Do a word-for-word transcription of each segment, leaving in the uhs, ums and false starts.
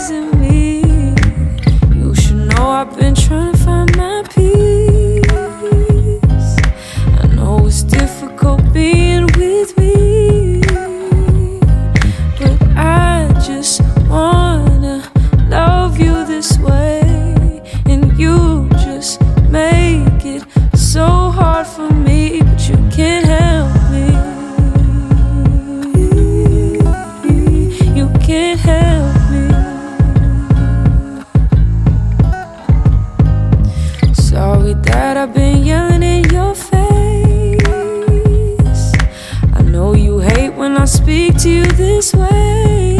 poison me. You should know I've been trying to find my peace. I know it's difficult being with me, but I just wanna love you this way, and you just make it so hard for me, but you can't help me. You can't help me. Sorry that I've been yelling in your face. I know you hate when I speak to you this way.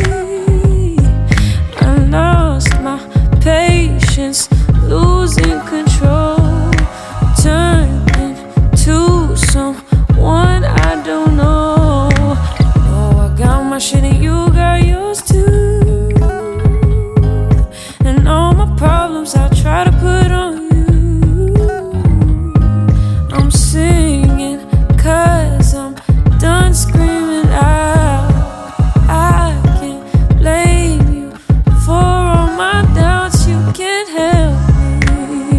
I lost my patience, losing control, turning to someone I don't know. Oh, I got my shit and you got yours too, and all my problems I try to put on you. I'm singing cause I'm done screaming out. I can't blame you for all my doubts. You can't help me.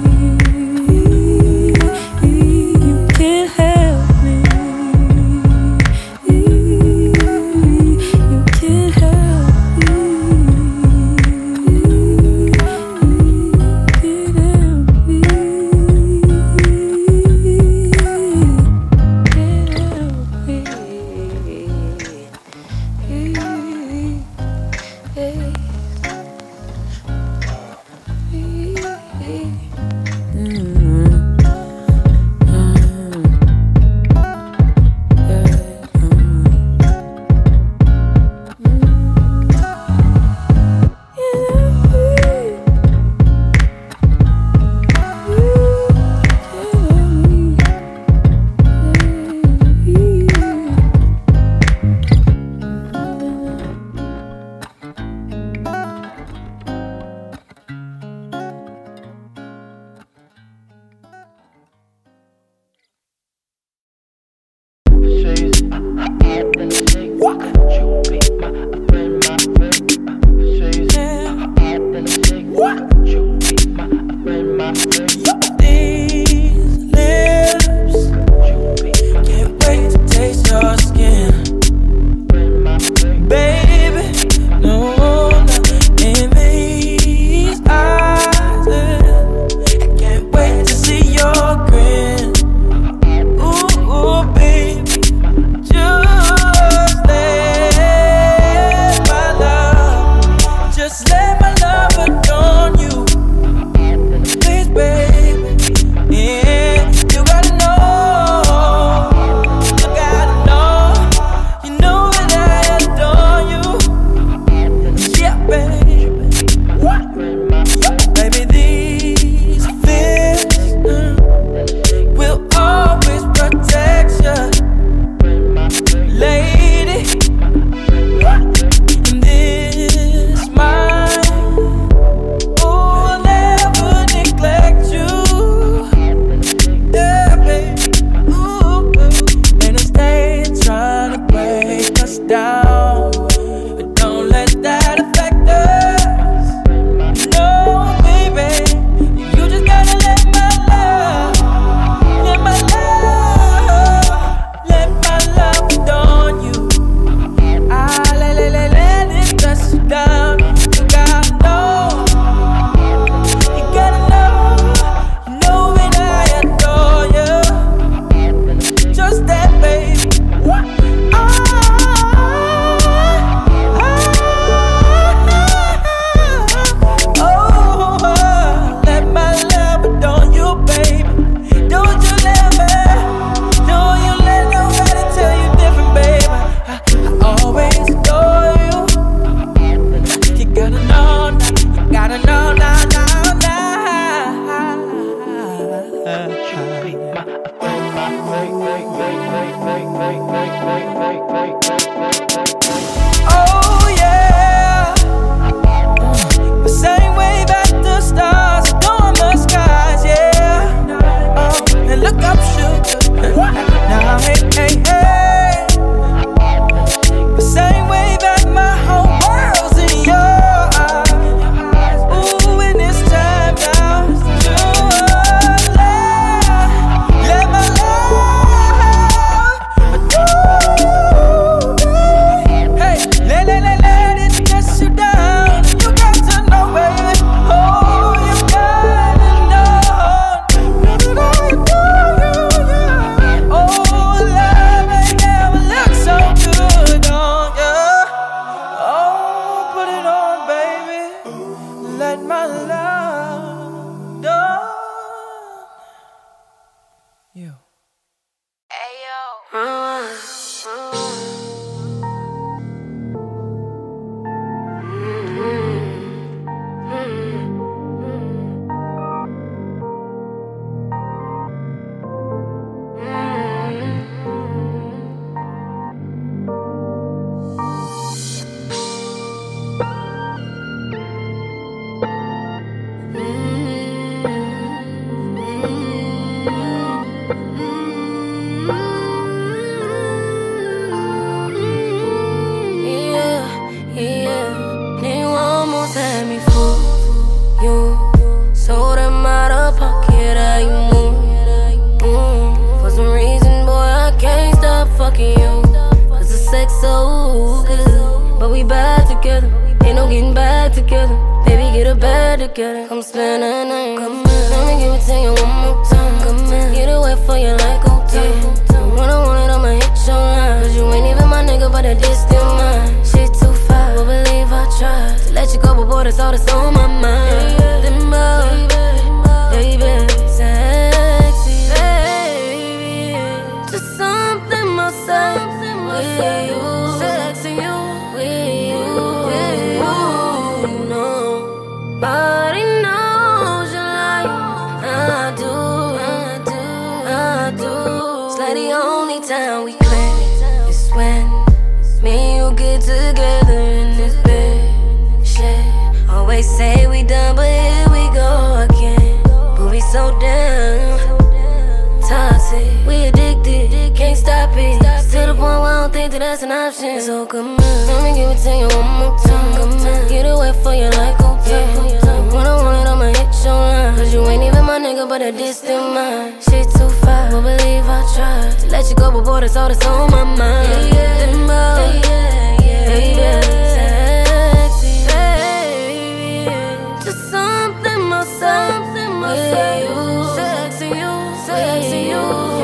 You can't help me. You can't help me. fucking you. Cause the sex so good, but we bad together. Ain't no getting back together. Baby, get a bed together. Come spend the night. Come in. Let me give it to you one more time. Come in. Get it wet for you like old time. When I want it, I'ma hit your line. Cause you ain't even my nigga, but a distant mind. Shit too far, but believe I tried to let you go, but boy, that's all that's on my mind. Them boys, baby, sexy, baby. Just something more sexy with you. Sexy you, with you, with you. Nobody knows you like I do, I do, I do. It's like the only time we claim is when me and you get together in this bed. Shit, always say we done, but here we go again. But we so damn toxic, we addicted, can't stop it. To the point where I don't think that that's an option. So come on, let me give it to you one more time. Come on, get it wet for you like old time. When I want it, I'ma hit your line. Cause you ain't even my nigga, but a distant mind. Shit too far, but believe I tried to let you go, but boy, that's all that's on my mind. Them boys, baby, sexy, baby. Just something more sexy with you. Sexy you, sexy you.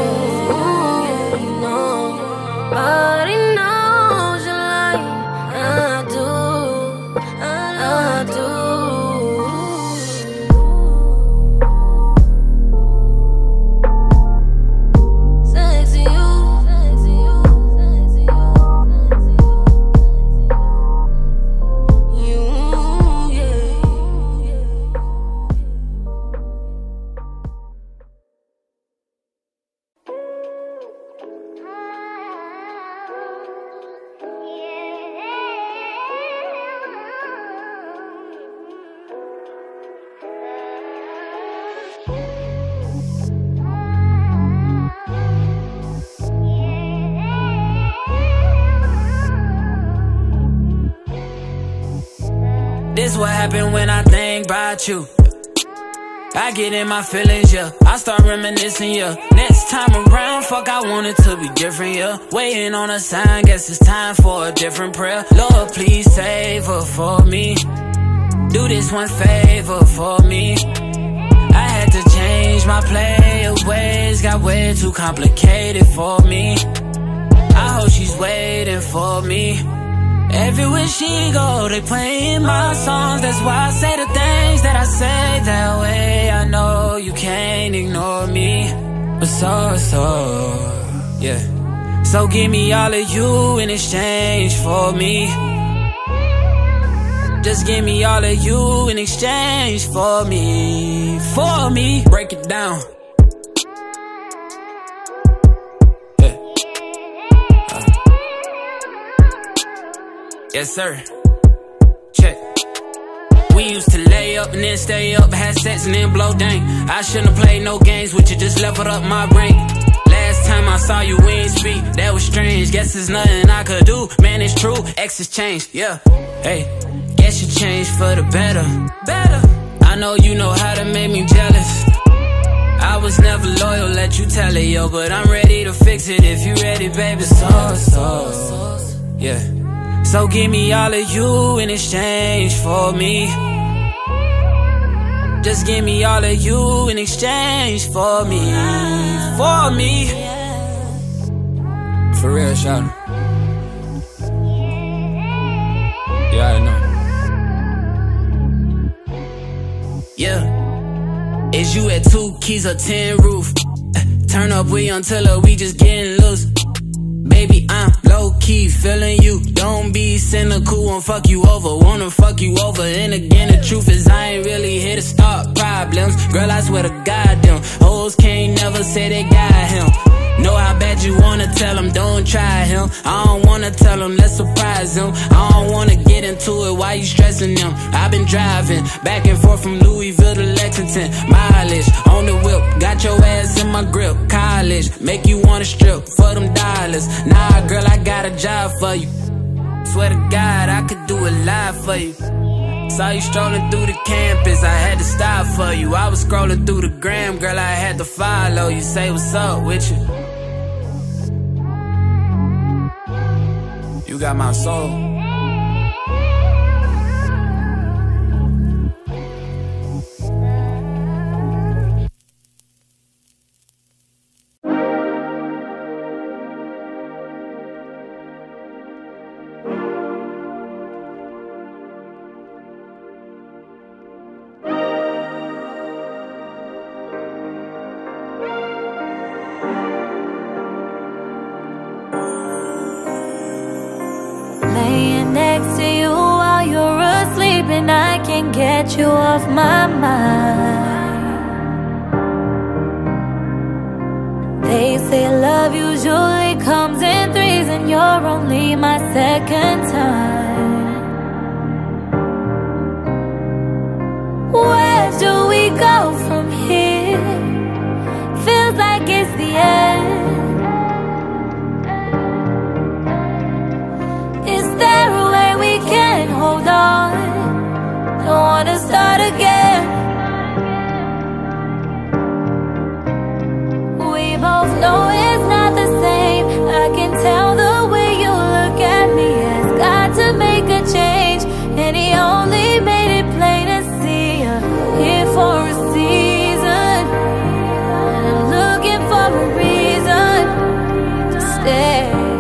Nobody knows you like I do, I do. Sexy you, sexy you, sexy you, you, yeah. This what happen when I think about you. I get in my feelings, yeah. I start reminiscing, yeah. Next time around, fuck, I want it to be different, yeah. Waiting on a sign, guess it's time for a different prayer. Lord, please save her for me. Do this one favor for me. I had to change my play of ways, got way too complicated for me. I hope she's waiting for me. Everywhere she go, they playing my songs. That's why I say the things that I say that way. I know you can't ignore me, but so, so, yeah. So give me all of you in exchange for me. Just give me all of you in exchange for me, for me. Break it down. Yes, sir. Check. We used to lay up and then stay up, had sex and then blow dang. I shouldn't have played no games with you, just leveled up my brain. Last time I saw you, we ain't speak, that was strange. Guess there's nothing I could do, man, it's true. Exes changed, yeah. Hey, guess you changed for the better. Better. I know you know how to make me jealous. I was never loyal, let you tell it, yo. But I'm ready to fix it if you ready, baby. So, so, yeah. So give me all of you in exchange for me. Just give me all of you in exchange for me, for me. For real, shout it. Yeah, I know. Yeah. Is you at two keys or ten roof? Turn up, we until her, we just getting loose. Baby, I'm low-key feeling you. Don't be cynical, won't fuck you over. Wanna fuck you over. And again, the truth is I ain't really here to start problems. Girl, I swear to God, them hoes can't never say they got him. Know how bad you wanna tell him, don't try him. I don't wanna tell him, let's surprise him. I don't wanna get into it, why you stressing them? I've been driving back and forth from Louisville to Lexington. Mileage on the whip, got your ass in my grip. College, make you wanna strip for them dollars. Nah, girl, I got a job for you. Swear to God, I could do it live for you. Saw you strolling through the campus, I had to stop for you. I was scrolling through the gram, girl, I had to follow you. Say what's up with you. got my soul. Next to you while you're asleep, and I can't get you off my mind. They say love usually comes in threes, and you're only my second time. Where do we go from here? Feels like it's the end. Can't hold on, don't wanna start again. We both know it's not the same. I can tell the way you look at me has got to make a change. And he only made it plain to see you're here for a season, and I'm looking for a reason to stay.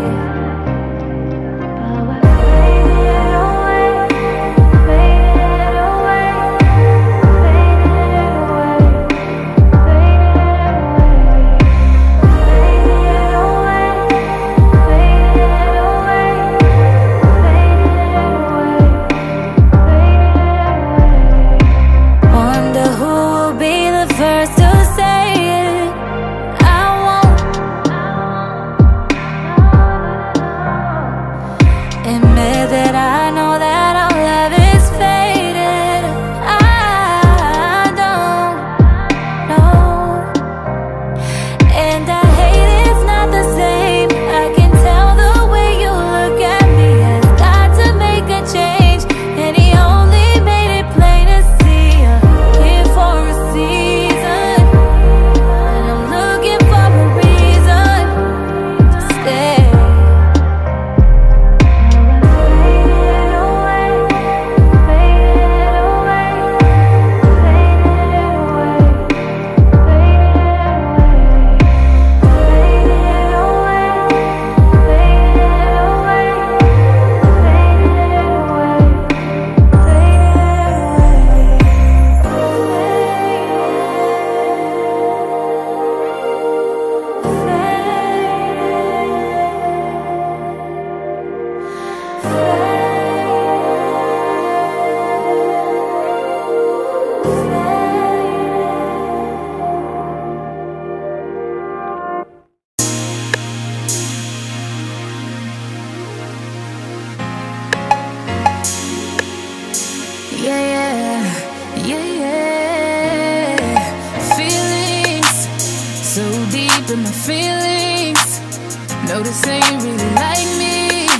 Notice you really like me.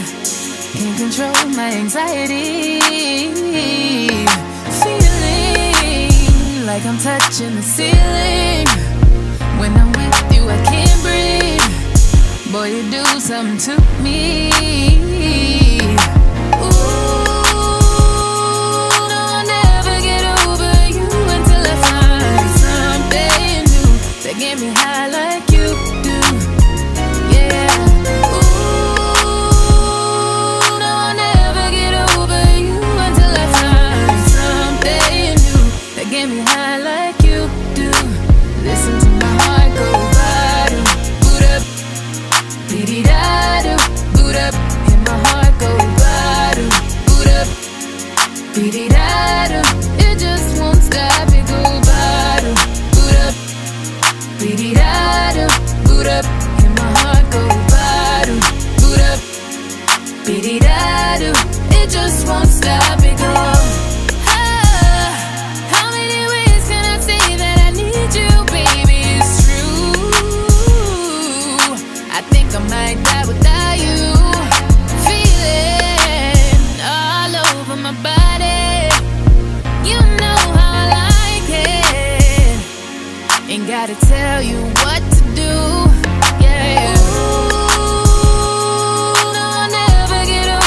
Can't control my anxiety. Feeling like I'm touching the ceiling. When I'm with you, I can't breathe. Boy, you do something to me. Ooh, no, I'll never get over you until I find something new that get me high like you do. Yeah. Ooh, no, I'll never get over you until I find something new that get me high like you do. Listen to my heart go bottom, boot up, beady-da-do, boot up, and my heart go bottom, boot up, beady-da-do. It just won't stop, it go bottom, boot up, beady-da-do, boot up, and my heart go bottom, boot up, beady-da-do. It just won't stop, it go. I might die without you. Feeling all over my body. You know how I like it. Ain't gotta tell you what to do. Yeah. Ooh, no, I'll never get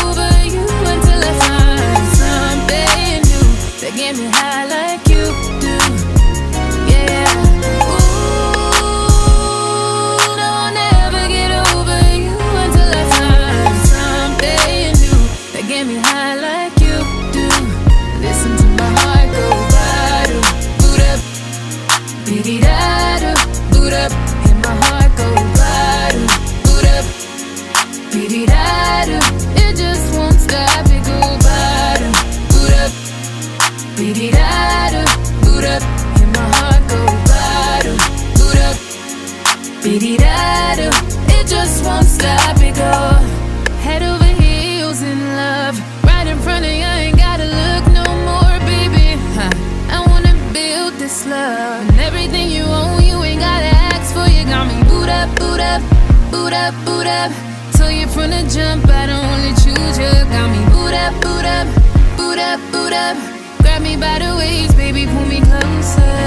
get me high like you do. Yeah. Ooh, no, I'll never get over you until I find something new that get me high like you do. Listen to my heart go ba-do, boot up, beady-da-do, boot up, and my heart go ba-do, boot up, beady-da-do. It just won't stop, it go ba-do, boot up, beady-da-do, boot up, and my heart go ba-do, boot up, beady-da-do. It just won't stop, it go head over heels in love, right in front of you, I ain't gotta look no more, baby. Huh. I wanna build this love, and everything you own, you ain't gotta ask for. You got me boot up, boot up, boot up, boot up. Told you from the jump, I don't only choose you. Got me boot up, boot up, boot up, boot up. Grab me by the waist, baby, pull me closer.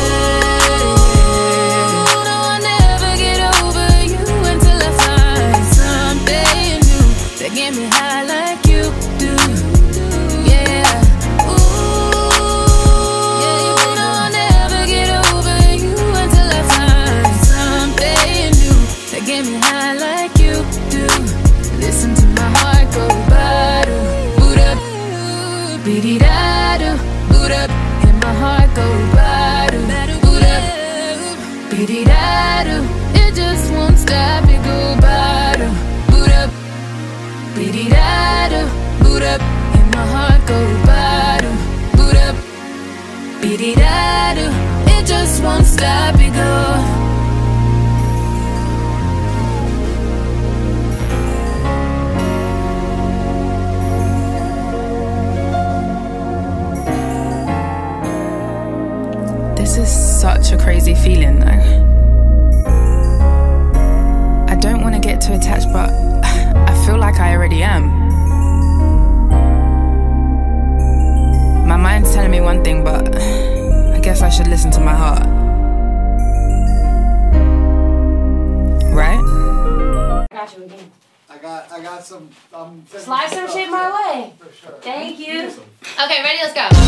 Ooh, no, I'll never get over you until I find something new that get me high like you do. Yeah. Ooh, no, I'll never get over you until I find something new that get me high like you do. Listen to my heart go ba-do, boot up, beady-da-do, boot up, and my heart go ba-do, boot up, beady-da-do. It just won't stop, it go ba-do, boot up, beady-da-do, boot up, and my heart go ba-do, boot up, beady-da-do. It just won't stop, it go. This is such a crazy feeling though. I don't want to get too attached, but I feel like I already am. My mind's telling me one thing, but I guess I should listen to my heart. Right? I got you again. I got, I got some. Um, Slide some shit my way. For sure. Thank you. Okay, ready? Let's go.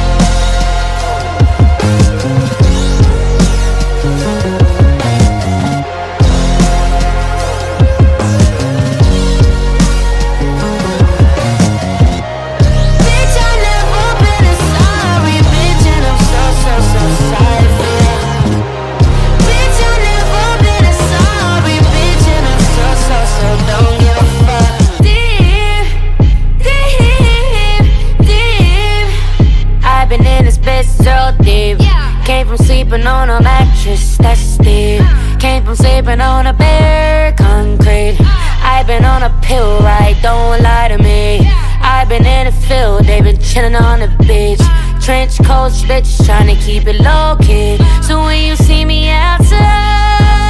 On a mattress, that's steep. Came from sleeping on a bare concrete. I've been on a pill, right? Don't lie to me. I've been in the field, they been chilling on the beach. Trench coats, bitches trying to keep it low key. So when you see me outside,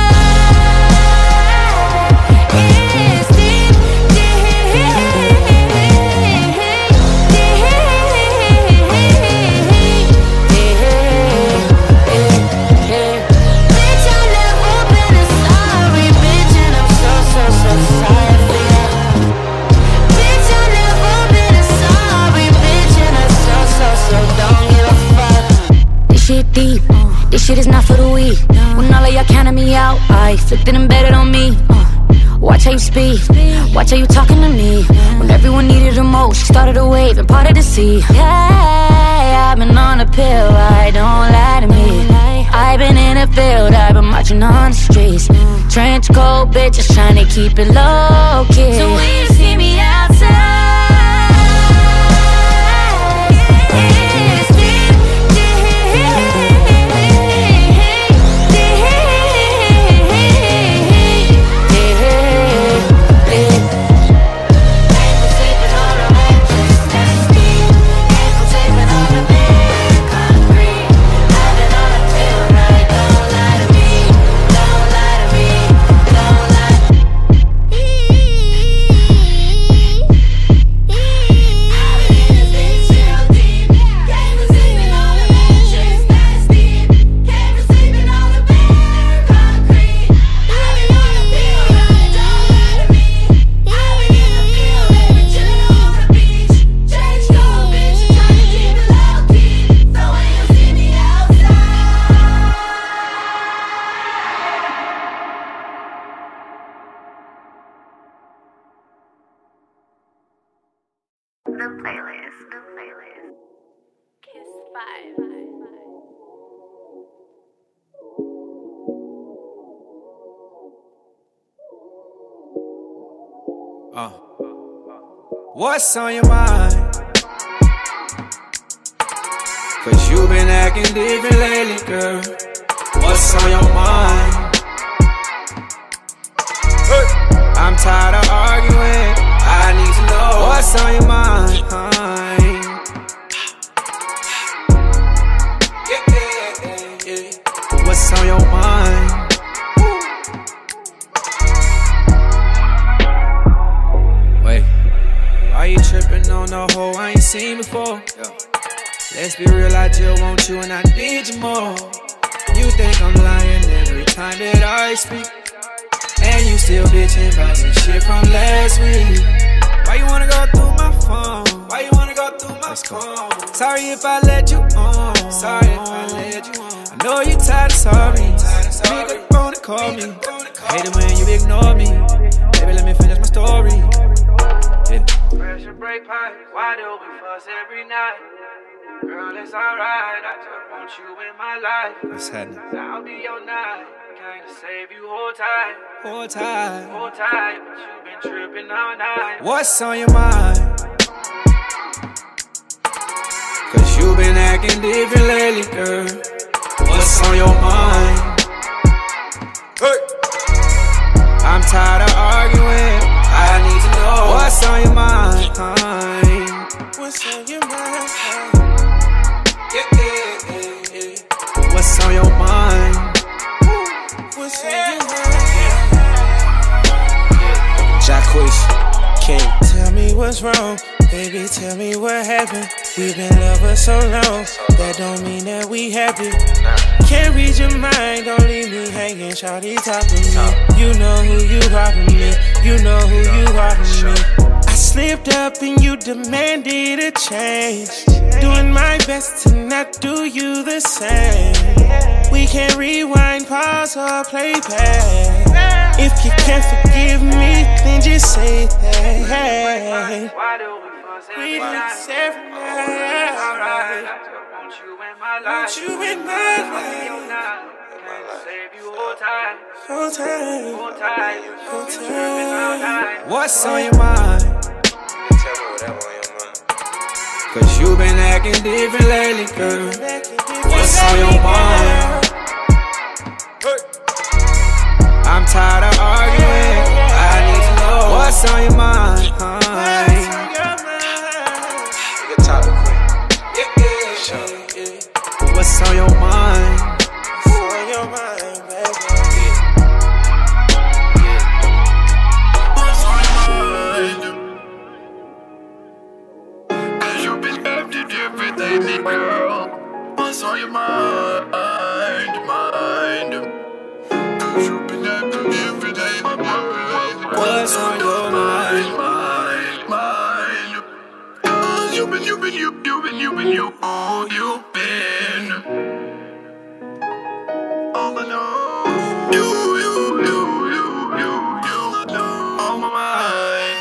it's deep, this shit is not for the weak. When all of y'all counted me out, I flipped it and bet it on me. uh, Watch how you speak, watch how you talking to me. When everyone needed the most, you started a wave and parted the sea. Yeah, I've been on a pill, I don't lie to me. I've been in the field, I've been marching on the streets. Trench coat bitches trying to keep it low key. So when you see me outside, Uh. What's on your mind? Cause you been acting different lately, girl. What's on your mind? Hey. I'm tired of arguing. I need to know what's on your mind. Yeah, yeah, yeah, yeah. What's on your mind? Wait, why you tripping on the hoe I ain't seen before? Yeah. Let's be real, I just want you and I need you more. You think I'm lying every time that I speak, and you still bitching about some shit from last week. Why you wanna go through my phone? Why you wanna go through my phone? Sorry if I let you on. Sorry if I let you on. I know you tired of sorry. Pick up the phone and call me. I hate it when you ignore me. Baby, let me finish my story. Yeah. Pressure break pipe. Why do we fuss every night? Girl, it's alright. I just want you in my life. What's happening? I'll be your night. Can't save you, hold tight. Hold tight. Hold tight. But you've been tripping all night. What's on your mind? Cause you been acting different lately, girl. What's on your mind? Hey. I'm tired of arguing. I need to know what's on your mind. What's on your mind? Yeah, yeah, yeah, yeah. What's on your mind? What's on your mind? Jacquees, King. Tell me what's wrong, baby, tell me what happened. We've been lovers so long, that don't mean that we happy. Can't read your mind, don't leave me hanging, shawty, talk to me. You know who you are to me, you know who you are to me. I slipped up and you demanded a change. Doing my best to not do you the same. We can't rewind, pause, or play back. If you can't forgive me, then just say that. Why do we fuss every night? Alright, I just want you in my life. Want you in my life. Can't save you, hold tight. Hold tight. Hold tight. Hold tight. What's on your mind? Tell me whatever on your mind. Cause you been acting different lately, girl. What's on your mind? I'm tired of arguing. I need to know what's on your mind. Your topic queen. Yeah, yeah, yeah. What's on your mind? What's on your mind, baby? What's on your mind? Cause you been acting different lately, girl. What's on your mind? Mind. What's on your mind? Mind, mind. Cause you been, you been, you, you been, you been, you, oh, you been. All I know. You, you, you, you, you, you, on my mind.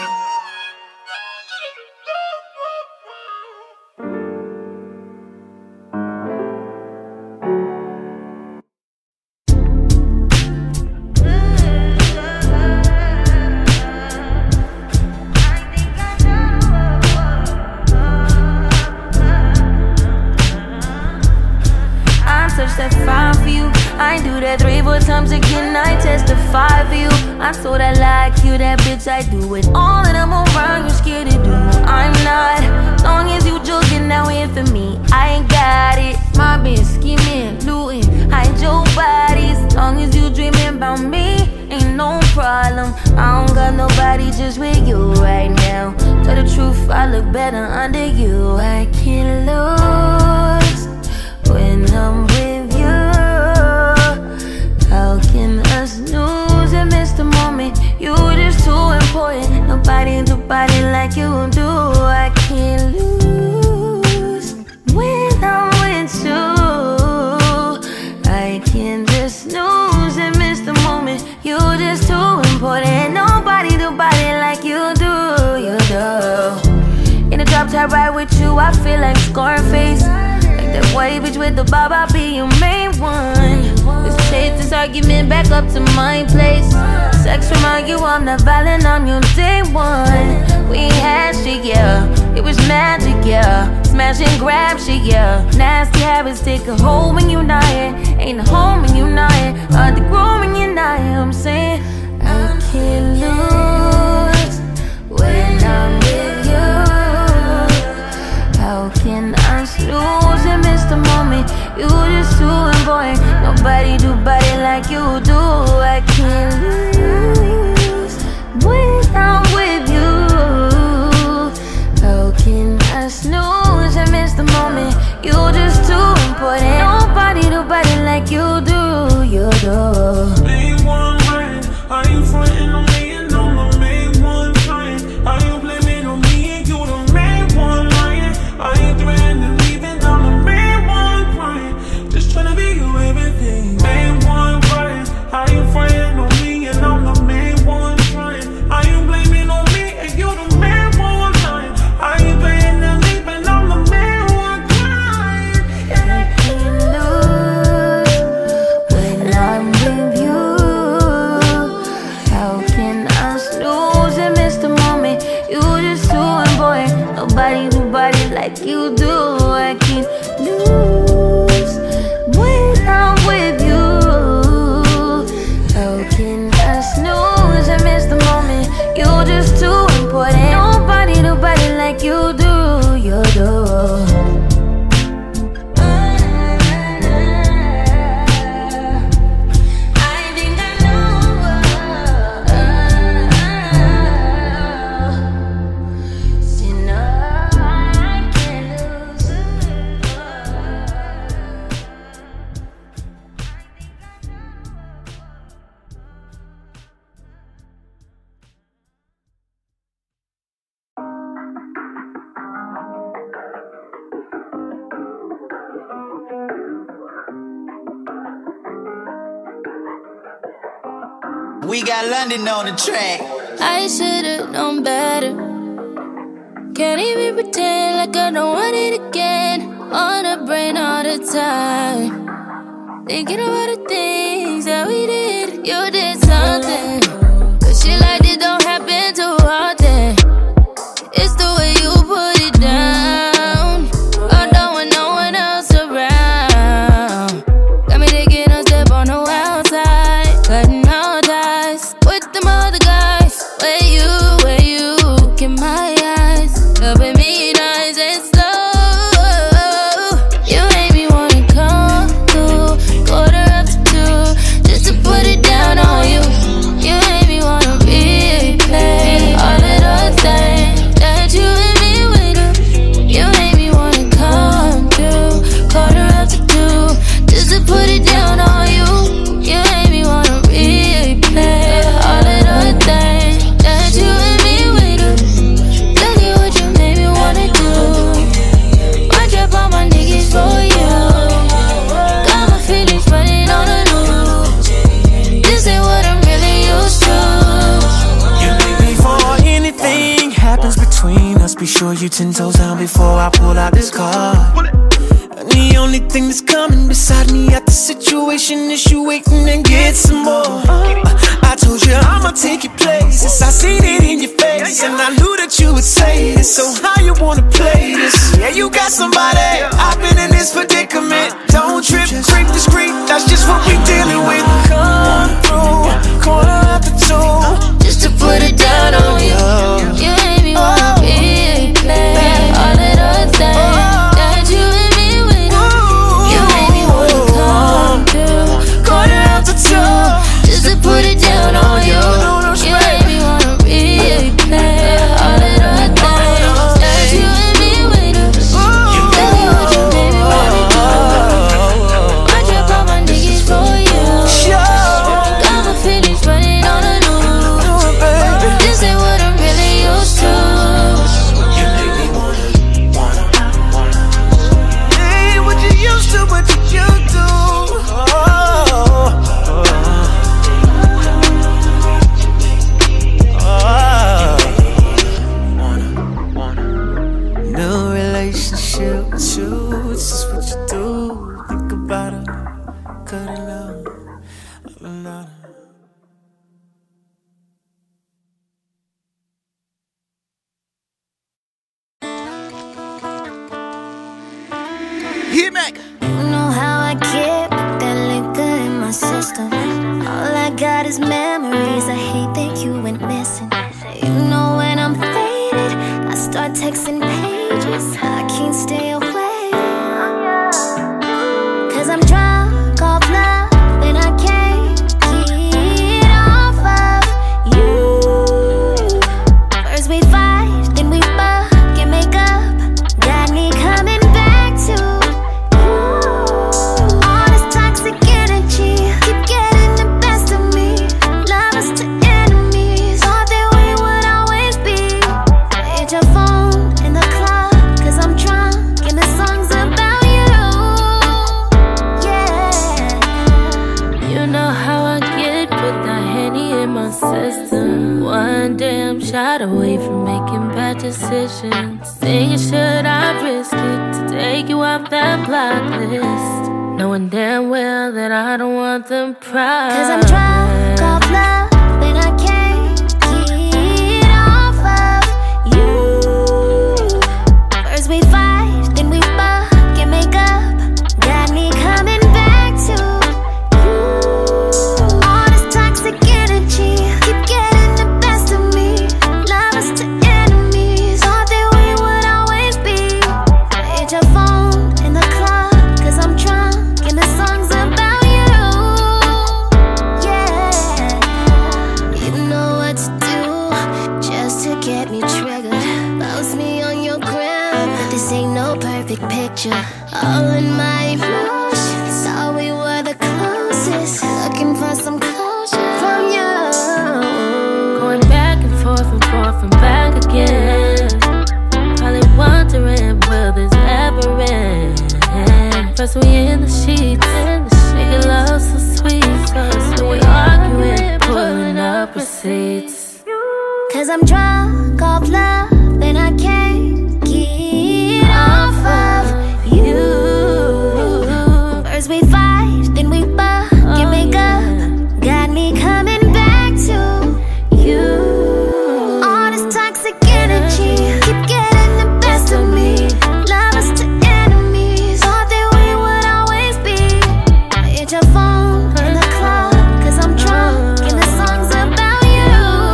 That fine for you, I do that three, four times again. I testify for you. I so that like you, that bitch. I do it all that I'm around. You scared to do. I'm not. Long as you joking, now in for me. I ain't got it. My bitch scheming, looting, hide your bodies. Long as you dreaming about me, ain't no problem. I don't got nobody just with you right now. Tell the truth, I look better under you. I can't lose when I'm with you. How can us lose and miss the moment? You just too important. Nobody do body like you do. I can't lose when I'm with you. I can't just lose and miss the moment. You just too important. Nobody do body like you do. You do. In the drop top ride with you, I feel like Scarface. Like that with the Bob, I'll be your main one. Let's take this argument back up to my place. Sex remind you I'm not violent, I'm your day one. We had shit, yeah, it was magic, yeah. Smash and grab shit, yeah. Nasty habits take a hold when you're not here. Ain't a home when you're not here. Hard to grow when you're not here. I'm saying I can't lose when I'm with you. How can I snooze and miss the moment? You just too boy. Nobody do body like you do. I can't lose when I'm with you. How can I snooze and miss the moment? You just too important. Nobody do body like you do. You do. Main one right. Are you frontin' on me and I'm the main one trying? Are you blaming on me and you the main one lying? Are you threatening leaving? I'm the main one crying. Just tryna be you everything. Main one right. Are you frontin' on me and I'm the main one trying? Are you blaming on me and you the main one lying? Are you threatening leaving? I'm the main one crying. I can't lose when I'm with you. How can I snooze and miss the moment? You just too important. Nobody do body like you do. I can't lose when I'm with you. How can I snooze and miss the moment? You just too important. Nobody do body like you do. You do. We got London on the track. I should've known better. Can't even pretend like I don't want it again. On the brain all the time, thinking about the things that we did. You did something, but shit like this don't happen too often. It's the way you put it down, although when no one else around. Got me taking a step on the wild side, cutting all ties with them other guys. Where you, where you, look in my eyes, loving me nice and slow. You made me wanna come through, quarter after two, just to put it down on you. You made me wanna replay all of those things that you and me went through. You made me wanna come through, quarter after two, just to put it down on you. You made me wanna replay all of those things that you and me went through. Look at what you made me wanna do. Watch up all my niggas for you. Got my feelings running on the loose. This ain't what I'm really used to. Before anything happens between us, be sure you ten toes down before I pull out this card. And the only thing that's coming beside me at the situation is you waiting and get some more. Uh, I told you I'ma take your places, I seen it in your face, and I knew that you would say this. So how you wanna play this? Yeah, you got somebody. I've been in this predicament. Don't trip, creep discreet. That's just what we dealing with. Come through, quarter after two, Just to put it down on you. You made me wanna replay all of those things that you and me went through. You made me wanna come through, quarter after two, just to put it down on you. You made me wanna replay all of those things that you and me went through. Tell me what you made me wanna do. Watch up all my niggas for you. Got my feelings running on the loose. This ain't what I'm really used to. ain't what you used to, what you used to. Oh, oh. New relationship with you, it's just what you do. Hit Mac. You know how I get that liquor in my system. All I got is memories. I hate that you went missing. You know when I'm faded, I start texting pages. I can't stay away, 'cause I'm drunk off love and I can't get off of you. First we fight, then we fuck and make up. Got me coming back to you. All this toxic energy keep getting the best of me. Lovers to enemies, thought that we would always be. Hit your phone in the club, 'cause I'm drunk and the song's about you. Yeah. You know how I get with that Henny in my system. One damn shot away from making bad decisions. Thinking should I risk it to take you off that block list, knowing damn well that I don't want them proud. 'Cause I'm drunk off love and I can't get off of you. First we fight, then we fuck and make up. Got me coming back to you. All this toxic energy keep getting the best of me. Lovers to enemies, thought that we would always be. Hit your phone in the club, 'cause I'm drunk and the song's about you. Yeah. You know what to do just to get me triggered. Post me on your gram, but this ain't no perfect picture. All in my emotions, thought we were the closest. Looking for some closure from you. Going back and forth and forth and back again. Probably wondering, will this ever end? First we in the sheets, making love so sweet. So we arguing, pulling up receipts. 'Cause I'm drunk off love and I can't get off of you. First we fight, then we fuck and make up. Got me coming back to you. All this toxic energy keep getting the best of me. Lovers to enemies, thought that we would always be. Hit your phone in the club, 'cause I'm drunk and the song's about you.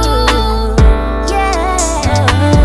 Yeah.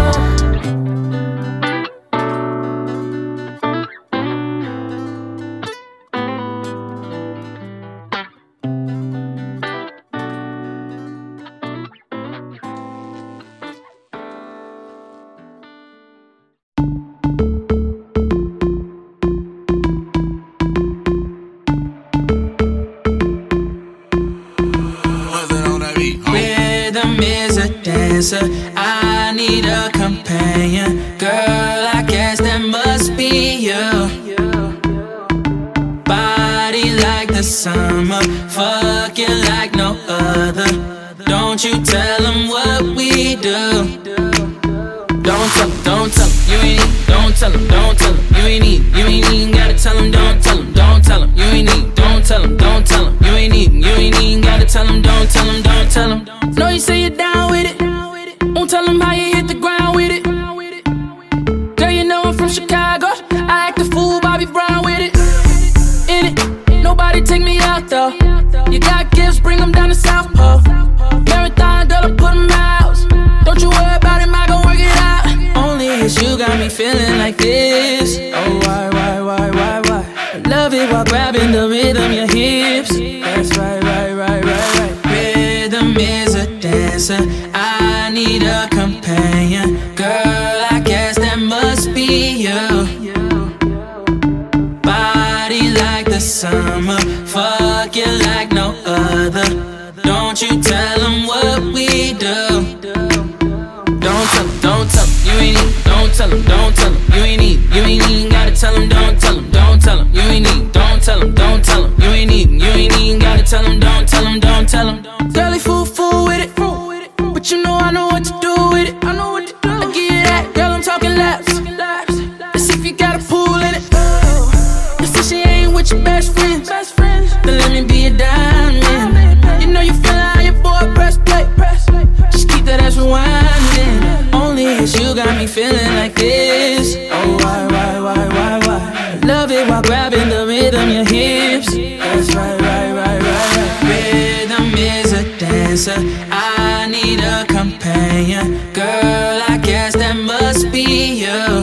Rhythm is a dancer, I need a companion. Girl, I guess that must be you. Body like the summer, fucking like no other. Don't you tell them what we do. Don't tell them, don't tell them, you ain't need. Don't tell them, don't tell them, you ain't need. You ain't even gotta tell them, don't tell them, don't tell them, you ain't need. Don't tell them, don't tell them, you ain't even, you ain't even gotta tell them, don't tell them, don't tell them. Know you say you're down with it, won't tell them how you hit the ground with it. Girl, you know I'm from Chicago, I act a fool, Bobby Brown with it. In it, nobody take me out though. You got gifts, bring them down to South Pole. Marathon, girl, I put them out. Don't you worry about it, I gon' work it out. Only it's you got me feeling like this. Oh, why, why, why, why, why? I love it while grabbing the rhythm, your hips. That's right, right, right, right, right. Rhythm is a dancer, I need a companion. Girl, I guess that must be you. Body like the summer, fucking like no other. Don't you tell them what we do. Don't tell them, don't tell them, you ain't need. Don't tell them, don't tell them, you ain't need. You ain't even gotta tell them, don't tell them, don't tell them, you ain't need. Don't tell them, don't tell them, you ain't need. You ain't even gotta tell them, don't tell them, don't tell them. Girlie fool, fool with it, but you know I know what to do with it. I know what to do. I give you that, girl, I'm talking laps. Let's see if you got a pool in it. Let's see she ain't with your best friends. Then let me be a diamond. You know you feel how your boy press play. Just keep that ass rewinding. Only it's you got me feeling like this. love it while grabbing the rhythm, your hips. That's right, right, right, right, right. Rhythm is a dancer, I need a companion. Girl, I guess that must be you.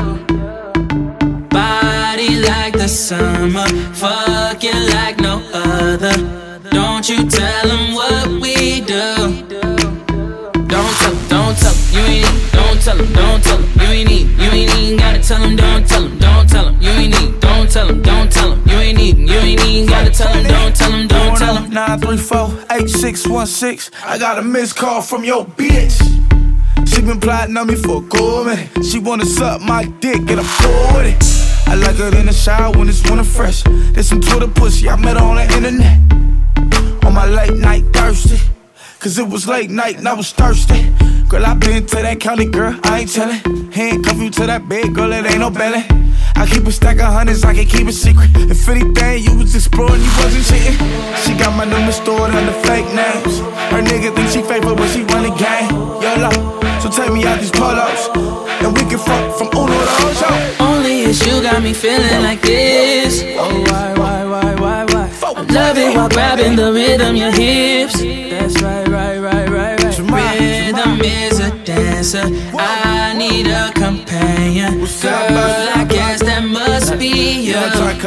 Body like the summer, fucking like no other. Don't you tell them what we do. Don't tell them, don't tell them, you ain't need. Don't tell them, don't tell them, you ain't need. You ain't even gotta tell them, don't tell them, don't tell them, you ain't need. Don't tell them, don't tell them, you ain't need. You ain't even gotta tell them, don't tell them, don't tell them. nine three four, eight six one six. I got a missed call from your bitch. She been plotting on me for a cool minute. She wanna suck my dick, get a full with it. I like her in the shower when it's winter fresh. There's some Twitter pussy, I met her on the internet. On my late night thirsty, cause it was late night and I was thirsty. Girl, I been to that county, girl, I ain't tellin'. Handcuff you to that bed, girl, it ain't no belly. I keep a stack of hundreds, I can keep it secret. If anything, you was exploring, you wasn't cheating. She got my number stored under fake names. Her nigga think she faithful, but she run the game. YOLO, so take me out these polos, and we can fuck from Uno to Ocho. Only is you got me feeling like this. Oh, why, why, why, why, why? I love it while grabbing the rhythm, your hips. That's right, right, right, right, right. Rhythm is a dancer, I need a companion. Girl, I guess that must be you.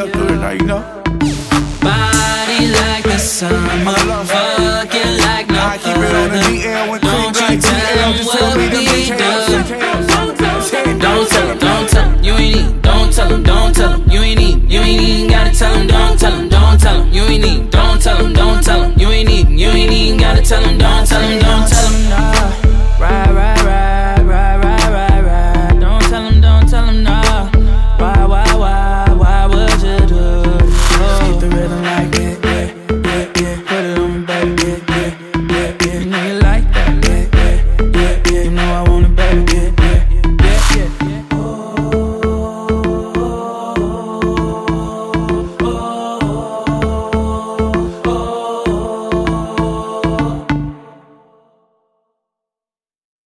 Body like the summer, fucking like no other. Don't you tell them what we do.